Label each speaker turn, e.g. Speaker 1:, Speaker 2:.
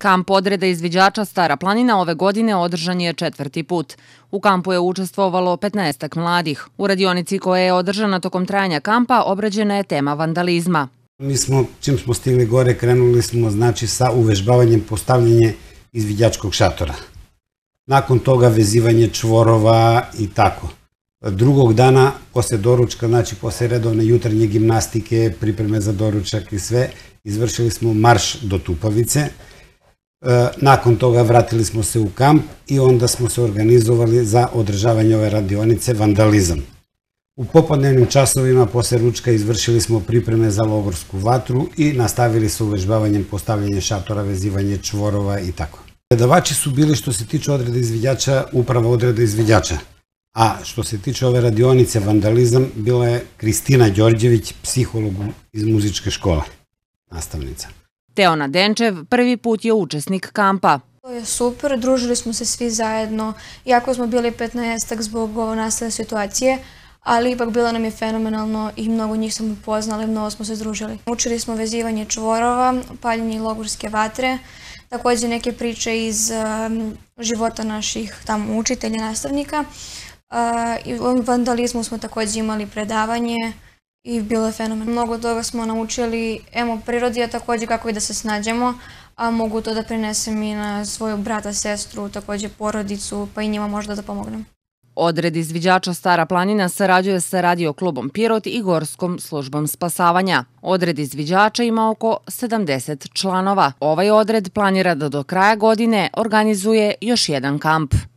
Speaker 1: Kamp odreda izviđača Stara planina ove godine održan je 4. put. U kampu je učestvovalo 15 mladih. U radionici koja je održana tokom trajanja kampa obrađena je tema vandalizma.
Speaker 2: Čim smo stigli gore, krenuli smo sa uvežbavanjem postavljanje izviđačkog šatora. Nakon toga vezivanje čvorova i tako. Drugog dana, posle doručka, posle redovne jutarnje gimnastike, pripreme za doručak i sve, izvršili smo marš do Tupavice. Nakon toga vratili smo se u kamp i onda smo se organizovali za održavanje ove radionice vandalizam. U popodnevnim časovima posle ručka izvršili smo pripreme za logorsku vatru i nastavili sa uvežbavanjem postavljanja šatora, vezivanje čvorova i tako. Predavači su bili, što se tiče odreda izviđača, uprava odreda izviđača. A što se tiče ove radionice vandalizam, bila je Kristina Đorđević, psiholog iz muzičke škole, nastavnica.
Speaker 1: Teona Denčev prvi put je učesnik kampa.
Speaker 3: To je super, družili smo se svi zajedno, iako smo bili 15-ak zbog nastale situacije, ali ipak bilo nam je fenomenalno i mnogo njih smo upoznali, mnogo smo se združili. Učili smo vezivanje čvorova, paljenje logorske vatre, također neke priče iz života naših tamo učitelja i nastavnika. I u vandalizmu smo također imali predavanje i bilo je fenomenalno. Mnogo toga smo naučili o prirodi, a također kako i da se snađemo, a mogu to da prenesem i na svoju brata, sestru, također porodicu, pa i njima možda da pomognem.
Speaker 1: Odred izviđača Stara planina sarađuje sa Radio klubom Pirot i Gorskom službom spasavanja. Odred izviđača ima oko 70 članova. Ovaj odred planira da do kraja godine organizuje još jedan kamp.